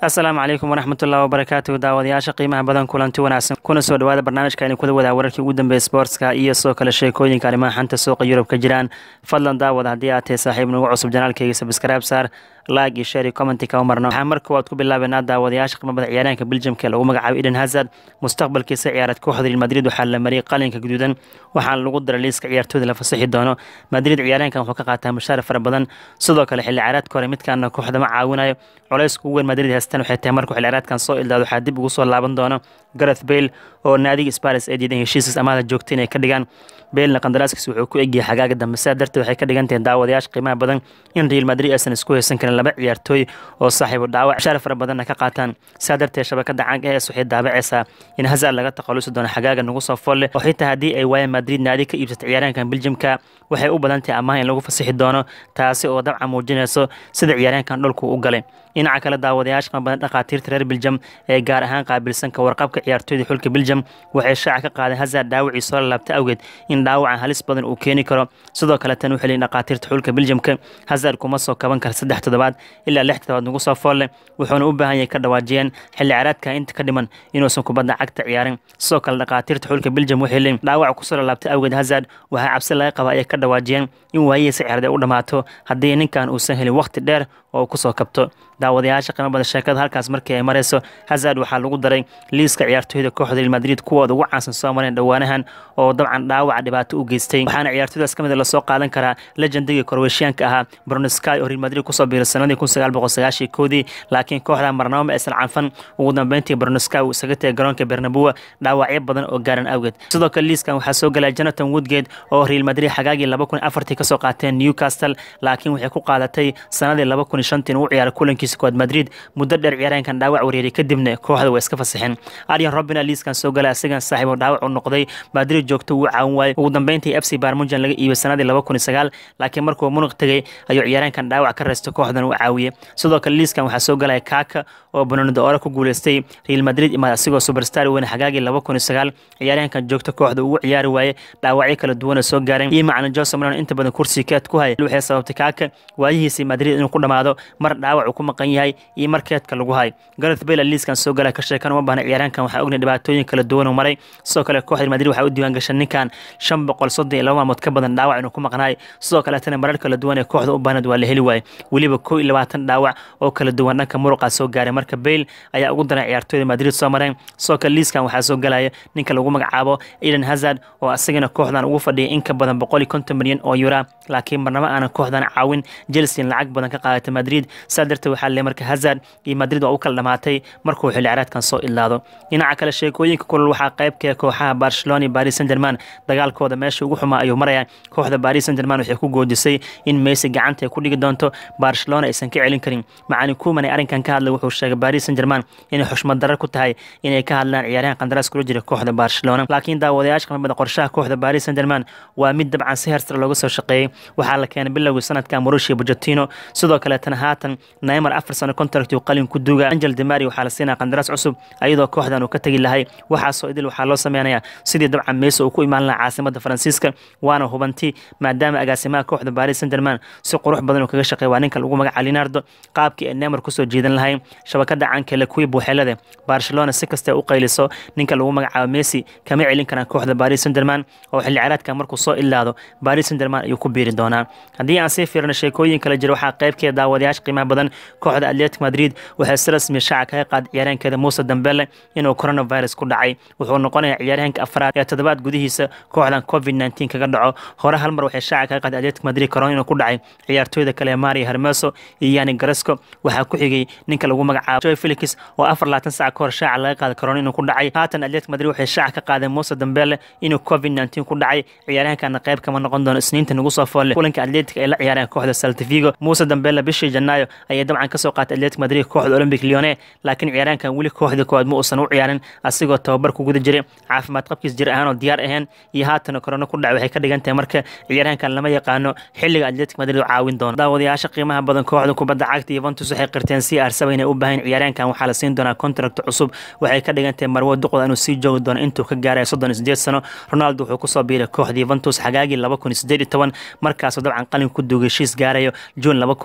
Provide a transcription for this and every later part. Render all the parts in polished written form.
asalaamu calaykum waraxmatullahi wabarakaatuhu daawadayaasha qiimaha badan kulanti wanaagsan kuna soo dhawaada barnaamijka aynu kula wadaa wararkii ugu dambeeya sportska iyo soo kale sheekooyinka arrimaha xanta suuqa Yurub ka jiraan fadlan daawada haddii aad tahay saaxiib nagu cusub janaalkayga subscribe saar like iyo share iyo comment ka umarno waxaan marka waad ku bilaabanaa daawadayaasha qiimaha badan ciyaaraanka Belgium ee lagu magacaabo Eden Hazard mustaqbalkiisa ciyaareed kooxda Real Madrid waxaa la mariyay qalinka guduudan waxaan lagu daray liiska ciyaartooyda la fasaxi doono Madrid ciyaaraankan wuxuu ka qaataa mushaar fara badan sidoo kale xilli ciyaareedka hore midkaan kooxda ma caawinayo culays ugu weyn Madrid haystaan waxay tahay markuu xilli ciyaareedkan soo ildaado waxaa dib ugu soo laaban doono Gareth Bale oo naadiga Spurs ay diidan heshiis amaada joogtay inay ka dhigaan Bale qandaraaskiisa wuxuu ku egyahay xagaaga dambe sadarteed waxay ka dhigan tahay daawadayaasha qiimaha badan in Real Madrid aysan isku haysan karin laba ciyaartooy oo saaxiibo dhaawac shar fara badan ka qaataan sadarteed shabakada caanka ah waxay daabacaysaa in Hazard laga taqalusi doono xagaaga nagu soo folle oo xitaa hadii ay waayeen Madrid naadi ka iibsatay ciyaaraankan Belgiumka waxay u badan tahay amaah in lagu fasaxi doono taasi oo dabcan muujinayso sida ciyaaraankan dhulku u galay dhinaca kale daawadayaasha qiimaha badan dhaqaatiirta reer Belgium ee gaar ahaan qaabilsan ka warqabka ciyaartooyda xulka Belgium waxay shaaca ka qaadeen Hazard dhaawaciisa soo laabtay awgeed in dhaawacan halis badan uu keeni karo sidoo kale tan waxay dhaqaatiirta xulka Belgiumka Hazard kuma soo kaban kara 3 toddobaad ilaa 6 toddobaad nagu soo folle wuxuuna u baahan yahay ka dhawaajiyeen xilli ciyaareedka inta ka dhiman inuusan kubadda cagta ciyaarin sidoo kale dhaqaatiirta xulka Belgium waxay leeyihiin dhaawac ku soo laabtay awgeed Hazard waxa cabsi laga qabaa ay ka dhawaajiyeen in waayihiisa ciyaarada u dhamaato haddii ninkan uusan helin waqti dheer oo ku soo kabto daawadayaasha qiimo badan sheekada halkaas markii ay marayso Hazard waxaa lagu daray liiska ciyaartooyda kooxda Real Madrid kuwooda ugu caansan soo mareen dhawaanahan oo dabcan dhaawac dhibaato u geystay waxaana ciyaartooydaas kamid la soo qaadan karaa legendiga Croatian-ka ahaa Bruno Sky oo Real Madrid ku soo biiray sanadii 1990 laakiin kooxda marnaba ma aysan canfan ugu dambeyntii Bruno Sky uu isaga tagay garoonka Bernabeu dhaawacyo badan oo gaaran awgeed sidoo kale liiskan waxaa soo galay Jonathan Woodgate oo Real Madrid xagaagii 2004 ka soo qaateen Newcastle laakiin waxay ku qaadatay sanadii 2005 uu ciyaaray kulankiisa kooxda Madrid muddo dheer ciyaaraankan dhaawac wareeray kadibna kooxda way iska fasaxeen Arjen Robben liiskan soo galay asagan saaxiib dhaawac u noqday Madrid joogto uu caawin waayay ugu dambeyntii FC Bayern Munich laga iibay sanadii 2009 laakiin markuu Munich tagay ayuu ciyaaraankan dhaawac ka reestay kooxdan uu caawiyay sidoo kale liiskan waxaa soo galay Kaka oo Ballon d'Or ku guuleystay Real Madrid ima asigoo superstar weyn xagaagii 2009 ciyaaraankan joogto kooxda uu ciyaari waayay dhaawacyo kala duwan soo gaareen iyo macna Jose Mourinho inta badan kursi keed ku hay waxay sababtay Kaka waayihiisa Madrid inuu ku dhamaado mar dhaawac ku maqan yahay iyo markeedka lagu hay Gareth Bale liiskan soo galay ka sheekan uma baahna ciyaaraankan waxa ogna dhibaatooyin kala duwan oo maray sidoo kale kooxda Madrid waxa u diiwaan gashay ninkan 532 maalmood ka badan dhaawac inuu ku maqnaay sidoo kale tan marar kala duwan ee kooxda u baahnad waa la heli waayay waliba 22 dhaawac oo kala duwan dhanka muruqa soo gaaray marka Bale ayaa ugu daray ciyaartooyda Madrid soo mareen sidoo kale liiskan waxa soo galaya ninka lagu magacaabo Eden Hazard oo asagana kooxdan ugu fadhiyay in ka badan 150 milyan oo euro laakiin marnaba aan kooxdan caawin Chelsea lacag badan ka qaadatay Madrid sadarta waxa la marka Hazard iyo Madrid waa u kala dhamaatay markuu xilli ciyaareedkan soo ilaado dhinaca kale sheekooyinka kulul waxa qayb ka kooxaha Barcelona iyo Paris Saint-Germain dagaalkooda meesha ugu xumaa ayuu maraya kooxda Paris Saint-Germain waxay ku goodisay in Messi gacanta ku dhigi doonto Barcelona aysan ka celin karin macallin Koeman arinkan ka hadlay wuxuu sheegay Paris Saint-Germain inay xushmad darro ku tahay inay ka hadlaan ciyaarahan qandaraas kula jira kooxda Barcelona laakiin daawadayaasha qiimada qorshaha kooxda Paris Saint-Germain waa mid dabcan si heer looga soo shaqeeyay waxaa la keenay bilowgii sanadkan Mauricio Pochettino sidoo kale tan haatan Neymar 4 sano contract uu qalin ku duuga Angel Di Maria waxaa la siinaa qandaraas cusub ayadoo kooxdan uu ka tagi lahay waxaa soo idil waxaa loo sameeyaa sidii dabcan Messi uu ku imaan lahaa caasimada Faransiiska waana hubanti maadaama agaasimaha kooxda Paris Saint-Germain si qurux badan uu kaga shaqeeyay waa ninka lagu magacaabo Leonardo qaabkii ay Neymar ku soo jeedan lahayn shabakada caanka Le Kuy buuxelada Barcelona si kasta u qayliso ninka lagu magacaabo Messi kama celin karaan kooxda Paris Saint-Germain oo xilli ciyaareedka markuu soo ilaado Paris Saint-Germain ayuu ku biiri doonaa haddii aan sii fiirno sheekooyin kala jira waxaa qaybkeeda daawadayaasha qiimaha badan kooxda Atletico Madrid waxay si rasmi shaaca kaga qaad ciyaaraankeeda Moussa Dembele inuu coronavirus ku dhacay wuxuu noqonayaa ciyaaraanka afraad ee toddobaad gudihiisa kooxdan COVID-19 kaga dhaco hore hal mar waxay shaaca kaga qaad Atletico Madrid corona inuu ku dhacay ciyaartooyda kale Mario Hermoso iyo Yani Carrasco waxaa ku xigay ninka lagu magacaabo Joao Felix oo 24 saac ka hor shaaca laga qaaday corona inuu ku dhacay haatan Atletico Madrid waxay shaaca ka qaadeen Moussa Dembele inuu COVID-19 ku dhacay ciyaaraankan qayb kama noqon doono isniinta nagu soo foole kulanka Atletico ay la ciyaareen kooxda Celta Vigo Moussa Dembele bishii Janaayo ayay dabcan ka soo qaatay Atletico Madrid kooxda Olympic Lyon laakiin ciyaaraankan wali kooxda koowaad ma uusan u ciyaarin asigoo tababar ku guda jiray caafimaad qabkiis jir ahaan oo diyaar ahayn iyo haatan corona ku dhacay waxay ka dhigan tahay marka ciyaaraankan lama yaqaano xilliga Atletico Madrid oo caawin doona daawadayaasha qiimaha badan kooxda kubadda cagta Juventus waxay qirteen CR7 inay u baahan ciyaaraankan waxaa la siin doonaa contract cusub waxay ka dhigan tahay marwo duqood inuu sii joogi doono intuu ka gaaray 38 sano Ronaldo wuxuu ku soo biiray kooxda Juventus xagaagii 2018 markaas oo dabcan qalin ku duugay heshiis gaarayo June 2020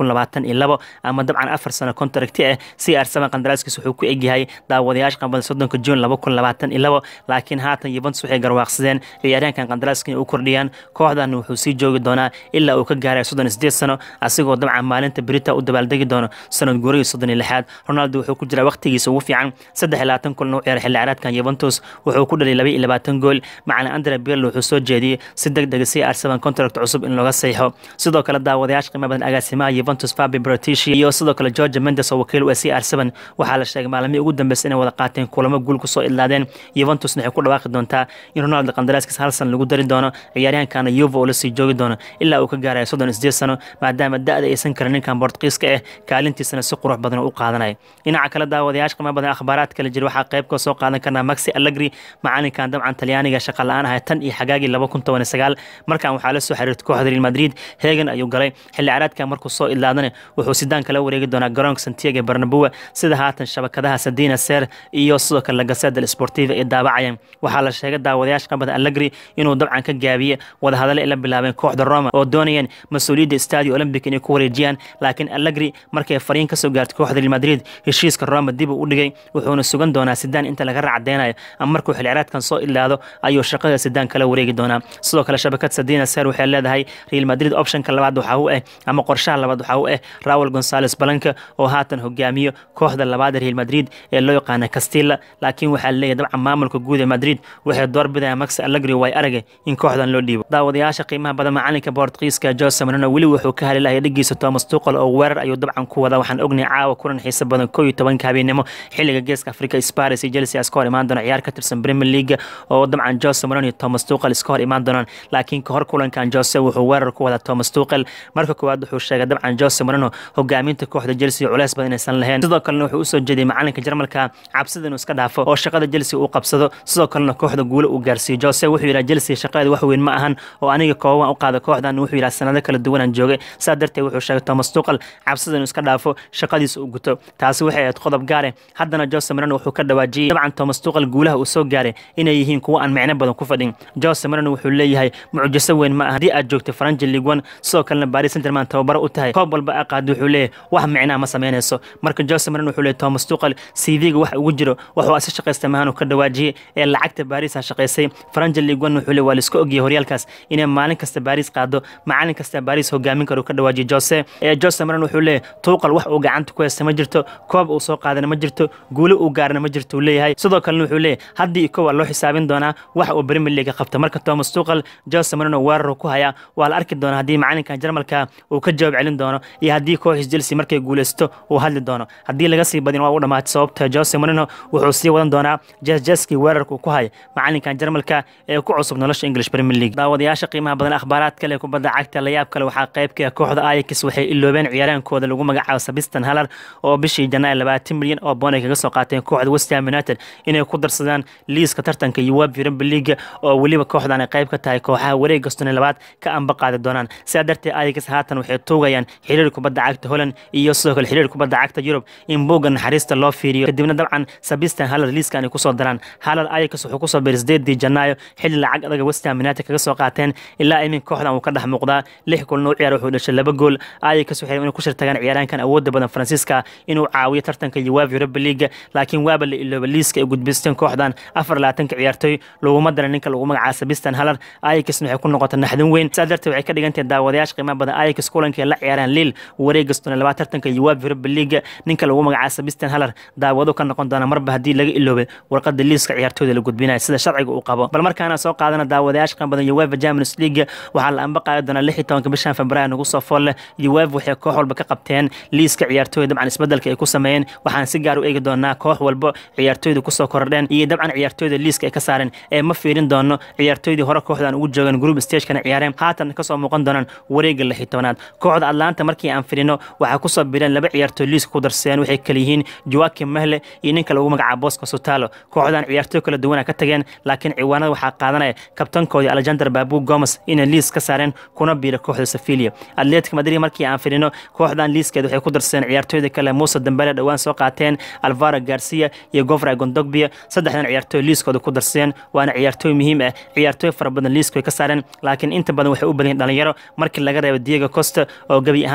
2022 ama dabcan 4 sano contract ah CR7 qandaraaskiisa wuxuu ku egyahay daawadayaasha qanbada 30 June 2022 laakiin haatan Juventus waxay garwaaqsadeen ciyaaryahankan qandaraaska inay u kordhiyaan kooxdan wuxuu sii joogi doonaa ilaa uu ka gaaray 38 sano asigoo dabcan maalinta Brita u dabaaldegi doono sanad guurigii 36aad Ronaldo wuxuu ku jiraa waqtigiisa ugu fiican 23 kulan oo ciyaar xilli ciyaareedkan Juventus wuxuu ku dhalay 22 gool macna Andrea Pirlo wuxuu soo jeediyay si degdeg CR7 contract cusub in looga saxiixo sidoo kale daawadayaasha qiimo badan agaasimaha Juventus Fabio Bertucci iyo sidoo kale Jorge Mendes oo wakiil u ah CR7 waxaa la sheegay maalmihii ugu dambeysay inay wada qaateen kulamo guul ku soo ilaadeen Juventus waxay ku dhawaaqi doontaa in Ronaldo qandaraaskiisa hal sano lagu dari doono ciyaaryahankana Juve oo la sii joogi doono ilaa uu ka gaarayo 38 sano maadaama da'da aysan karin ninkan Portugiiska ah kaalintiisana si qurux badan u qaadanay dhinaca kale daawadayaasha qiimo badan akhbaaraad kale jira waxaa qayb ka soo qaadan karnaa Maxi Allegri macalinkan dabcan Talyaaniga shaqo la'aan ah tan iyo xagaagii 2019 markaan waxaa la soo xiriirtay kooxda Real Madrid heegan ayuu galay xilli ciyaareedkan markuu soo ilaadana wuxuu sidaan kala wareegi doonaa garoonka Santiago Bernabeu sida haatan shabakadaha Sadina Ser iyo sidoo kale La Gazzetta dello Sportivo ee daabacayaan waxaa la sheegay daawadayaasha qiimo badan Allegri inuu dabcan ka gaabiye wada hadal ila bilaabeen kooxda Roma oo doonayeen mas'uuliyadda Stadio Olimpico inay ku wareejiyaan laakiin Allegri markay fariin ka soo gaartay kooxda Real Madrid heshiiska Roma dib u dhigay wuxuuna sugan doonaa sidaan inta laga raacdeenayo ama markuu xilli ciyaareedkan soo ilaado ayuu shaqada sidaan kala wareegi doonaa sidoo kale shabakad Sadina Ser waxay leedahay Real Madrid optionka labaad waxa uu ah ama qorshaha labaad waxa uu ah Raul González Blanco oo haatan hogaamiyo kooxda labaad Real Madrid ee loo yaqaan Castilla laakiin waxa leeyahay dabcan maamulka guud ee Madrid waxay doorbidayaan Max Allegri way aragay in kooxdan loo dhiibo daawadayaasha qiimaha badan macalinka Portugiiska Jose Mourinho weli wuxuu ka haleelay dhigiisa Thomas Tuchel oo weerar ayuu dabcan ku wada waxaan ognahay caawa kulan xiiso badan 12 habeenimo xilliga geeska Afrika Spurs iyo Chelsea iska hor imaan doona ciyaar ka tirsan Premier League oo dabcan Jose Mourinho iyo Thomas Tuchel iska hor imaan doonaan laakiin ka hor kulankan Jose wuxuu weerar ku wada Thomas Tuchel marka koowaad wuxuu sheegay dabcan Jose Mourinho hogaaminta kooxda Chelsea culeys badan inaysan lahayn sidoo kalena wuxuu u soo jeediyay macalinka Jarmalka cabsida inuu iska dhaafo oo shaqada Chelsea uu qabsado sidoo kalena kooxda guul uu gaarsiiyo Jose wuxuu yiraahday Chelsea shaqada wax weyn ma ahan oo aniga kooban u qaada kooxdan wuxuu yiraahday sanado kala duwan aan joogay sadartay wuxuu sheegay Thomas Tuchel cabsida inuu iska dhaafo shaqadiisa uu guto taasi waxay ahayd qodob gaar ah haddana Jose Mourinho wuxuu ka dhawaajiyay dabcan Thomas Tuchel guulaha uu soo gaaray inay yihiin kuwa aan macno badan ku fadhin Jose Mourinho wuxuu leeyahay mucjiso weyn ma aha hadii aad joogto French League 1 sidoo kalena Paris Saint-Germain tababaro u tahay koob walba aqaad wuxuu leeyahay wax macno ma sameynayso marka Jose Mourinho wuxuu leeyahay Thomas Tuchel CV-ga wax ugu jiro wuxuu asii shaqeystay mahan ka dhawaajiyay ee lacagta Paris ha shaqeysay French League 1 wuxuu leeyahay waa la isku ogyahay horyaalkaas inay maalin kasta Paris qaado macalin kasta Paris hogaamin karo ka dhawaajiyay Jose Mourinho wuxuu leeyahay Tuchel wax uu gacanta ku haysta ma jirto koob uu soo qaadana ma jirto guulo uu gaarna ma jirto leeyahay sidoo kalena wuxuu leeyahay haddii koob loo xisaabin doonaa wax uu Premier League qabta marka Thomas Tuchel Jose Mourinho weerar ku haya waa la arki doonaa haddii macalinka Jarmalka uu ka jawaab celin doono iyo haddii kooxda Chelsea markay guuleysto uu hadli doono haddii laga sii badin waa u dhamaatay sababta Jose Mourinho wuxuu sii wadan doonaa jeski weerarka ku hay macalinka Jarmalka ee ku cusub nolosha English Premier League daawadayaasha qiimaha badan akhbaaraad kale kubadda cagta la yaab kale waxaa qayb ka kooxda Ajax waxay iloobeen ciyaaryahankooda lagu magacaabo Sebastian Haller oo bishii Janaayo 20 milyan oo pound kaga soo qaateen kooxda West Ham United inay ku darsadaan liiska tartanka UEFA Europa League oo waliba kooxdan ay qayb ka tahay kooxaha wareegga 12 ka amba qaadi doonaan sidaa darteed Ajax haatan waxay toogayaan xiriirka kubadda cagta Holland iyo sidoo kale xiriirka kubadda cagta Europe in boogan naxariista loo fiiriyo kadibna dabcan Sebastian Haller liiskan ay ku soo daraan Haller Ajax wuxuu ku soo biiray 8 Janaayo xilli lacag adag West Ham United kaga soo qaateen ilaa imin kooxdan uu ka dhex muuqdaa 6 kulan oo ciyaar wuxuu dhashay 2 gool Ajax waxay inay ku shirtagaan ciyaaraankan awoodda badan Francisca inuu caawiyo tartanka UEFA Europa League laakiin waaba la ilooba liiska ay gudbisteen kooxdan 24 ciyaartoy laguma daran ninka lagu magacaabo Sebastian Haller Ajax waxay ku noqotay naxdin weyn sadartii waxay ka dhigantay daawadayaasha qiimaha badan Ajax kulankii la ciyaaraan Lille wareegga 12 tartanka UEFA Europa League ninka lagu magacaabo Sebastian Haller daawado ka noqon doona marba hadii laga iloobay warqadda liiska ciyaartooyda la gudbinayo sida sharciga uu qabo bal markaana soo qaadana daawadayaasha qiimaha badan UEFA Champions League waxaa la amba qaadi doona 16 bishan Febraayo nagu soo fool UEFA waxay koox walba ka qabteen liiska ciyaartooyda dabcan isbedelka ay ku sameeyeen waxaan si gaar u eegi doonaa koox walba ciyaartooyda ku soo kordheen iyo dabcan ciyaartooyda liiska ay ka saareen ee ma fiirin doono ciyaartooydii hore kooxdan ugu joogan group stage kana ciyaareen haatan ka soo muuqan doonaan wareegga 16aad kooxda Atlanta markii aan fiirino waxa ku soo biireen laba ciyaartooy liiska ku darsadeen waxay kala yihiin Joaquim Mehle iyo ninka lagu magacaabo Bosco Sotalo kooxdan ciyaartooy kala duwan ka tageen laakiin ciwaanada waxa qaadanaya kabtankoodii Alexander Babu Gomez in liis ka saareen kuna biiray kooxda Sevilla Atletico Madrid markii aan fiirino kooxdan liiskeeda waxay ku darsadeen ciyaartooyda kale Musa Dembele dhawaan soo qaateen Alvaro Garcia iyo Gofra Gondogbia saddexdan ciyaartooy liiskooda ku darsadeen waana ciyaartooy muhiim ah ciyaartooy fara badan liiskooda ka saareen laakiin inta badan waxay u badan dhalinyaro markii laga reebo Diego Costa oo gabi ahaanba qandaraas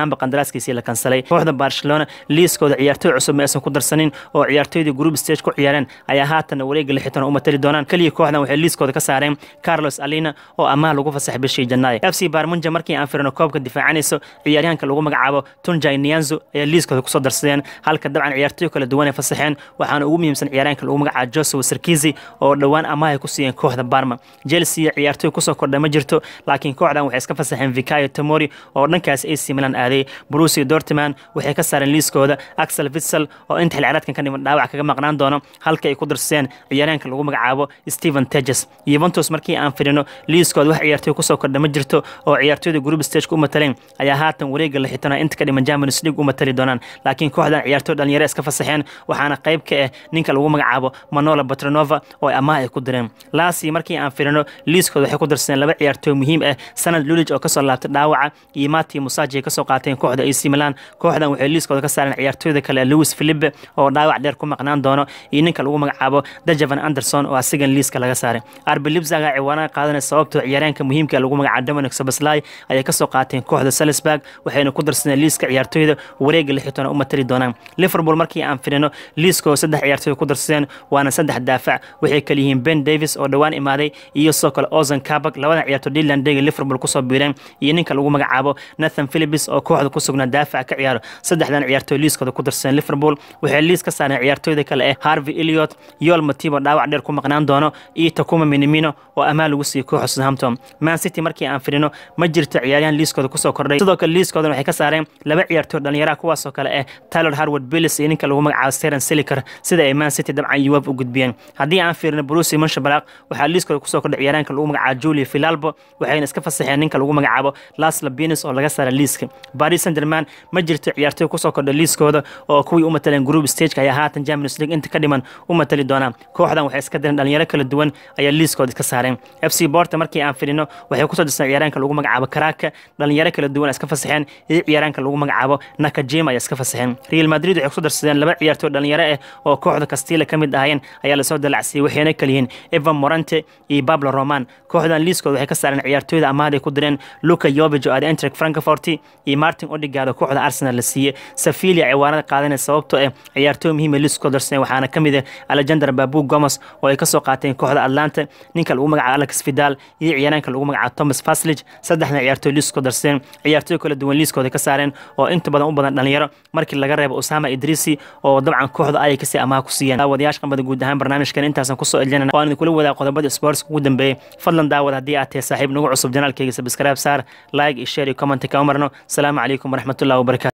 qandaraaskiisii la kansalay. kooxda Barcelona liiskooda ciyaartoy cusub ma aysan ku darsanin oo ciyaartoydii group stage ku ciyaareen ayaa haatan wareegga 16 u matali doonaan. kaliya kooxdan waxay liiskooda ka saareen Carlos Alina oo amaah lagu fasaxay bishii Janaayo. FC Bayern Munich markii aan firino koobka difaacanayso ciyaaryahanka lagu magacaabo Tunjai Nianzo ayaa liiskooda ku soo darsadeen, halka dabcan ciyaartoy kala duwan ay fasaxeen. waxaana ugu muhiimsan ciyaaryahanka lagu magacaabo Joshua Zirkzee oo dhawaan amaah ku siiyeen kooxda Parma. Chelsea ciyaartoy ku soo kordhay ma jirto, laakiin kooxdan waxay iska fasaxeen Fikayo Tomori oo dhankaas AC Milan aaday. Borussia Dortmund waxay ka saareen liiskooda Axel Witsel oo inta xil ciyaareedkan ka dhiman dhaawac kaga maqnaan doono, halka ay ku darsadeen ciyaaryahanka lagu magacaabo Steven Teges. Juventus markii aan firino liiskooda wax ciyaartoy ku soo kordhay ma jirto oo ciyaartoyda group stage ku mataleen ayaa haatan wareegga 16 inta ka dhiman Champions League u matali doonaan, laakiin kooxdan ciyaartoy dhalinyaro iska fasaxeen, waxaana qayb ka ah ninka lagu magacaabo Manola Petronova oo amaah ay ku direen. Lazio markii aan firino liiskooda waxay ku darsadeen laba ciyaartoy muhiim ah, Sanad Lulic oo ka soo laabtay dhaawaca iyo Mati Musaji ka soo qaateen kooxda AC Milan. kooxdan waxay liiskooda ka saareen ciyaartoyda kale Luis Felipe oo dhaawac dheer ku maqnaan doono iyo ninka lagu magacaabo Dejan Anderson oo asigan liiska laga saaray. RB Leipzig ayaa ciwaanaha qaadanaya sababtoo ciyaaryahanka muhiimka lagu magacaabo Dominic Szoboszlai ayay ka soo qaateen kooxda Salzburg, waxayna ku darsadeen liiska ciyaartoyda wareegga 16 u matali doonaan. Liverpool markii aan firino liiskooda saddex ciyaartoy ku darsadeen, waana saddex daafac, waxay kala yihiin Ben Davies oo dhawaan imaaday iyo sidoo kale Ozan Kabak. labada ciyaartoy Dylan Dege Liverpool ku soo biireen iyo ninka lagu magacaabo Nathan Phillips oo kooxda ku sugnaa daafac ka ciyaaro. saddexdan ciyaartoy liiskooda ku darsadeen Liverpool waxay liis ka saareen ciyaartoyda kale ee Harvey Elliott, Joel Matip oo dhaawac dheer ku maqnaan doono iyo Takuma Minamino oo amaah lagu siiyay kooxda Southampton. Man City markii aan firino ma jirto ciyaaryahan liiskooda ku soo kordhay, sidoo kale liiskooda waxay ka saareen laba ciyaartoy dhalinyaro kuwaas oo kale ah Tyler Harwood-Bellis iyo ninka lagu magacaabo Steven Seliker sida ay Man City dabcan UEFA u gudbiyeen. haddii aan firino Borussia Mönchengladbach waxaa liiskooda ku soo kordhay ciyaaryahanka lagu magacaabo Julio Filalbo, waxayna iska fasaxeen ninka lagu magacaabo Laszlo Binis oo laga saaray liiska. Paris Saint-Germain ma jirto ciyaartoy ku soo kordhay liiskooda oo kuwii u mataleen group stage ayaa haatan Champions League inta ka dhiman u matali doona. kooxdan waxay iska direen dhalinyaro kala duwan ayaa liiskooda iska saareen. FC Porto markii aan firino waxay ku soo dirsan ciyaaryahanka lagu magacaabo Karaka, dhalinyaro kala duwan iska fasaxeen iyo ciyaaryahanka lagu magacaabo Nakajima ayaa iska fasaxeen. Real Madrid waxay ku soo darsadeen laba ciyaartoy dhalinyaro ah oo kooxda Castilla ka mid ahayeen ayaa la soo dalacsiyay, waxayna kala yihiin Evan Morante iyo Pablo Roman. kooxdan liiskooda waxay ka saareen ciyaartoyda amaahda ku direen Luka Jovic oo aad Eintracht Frankfurt iyo Martin Odegaard oo kooxda Arsenal la siiyay. Sevilla ciwaanada qaadanay sababtoo ah ciyaartoy muhiim ah liiskooda darsadeen, waxaana ka mid ah Alexander Babu Gomez oo ay ka soo qaateen kooxda Atlanta, ninka lagu magacaabo Alex Vidal iyo ciyaaryahanka lagu magacaabo Thomas Vaslich. saddexdan ciyaartoy liiskooda darsadeen, ciyaartoy kala duwan liiskooda ka saareen oo inta badan u badan dhalinyaro markii laga reebo Osama Idrisi oo dabcan kooxda ay ka sii amaah ku siiyeen. daawadayaasha qamada guud ahaan barnaamijkan intaasan ku soo elinayna oo aan kula wadaag qodobada sports ugu dambeeyay. fadlan daawad haddii aad tahay saaxiib nagu cusub janaalkayga subscribe saar, like iyo share iyo comment ka umarno. Assalaamu calaykum waraxmatullaahi wabarakaatuh.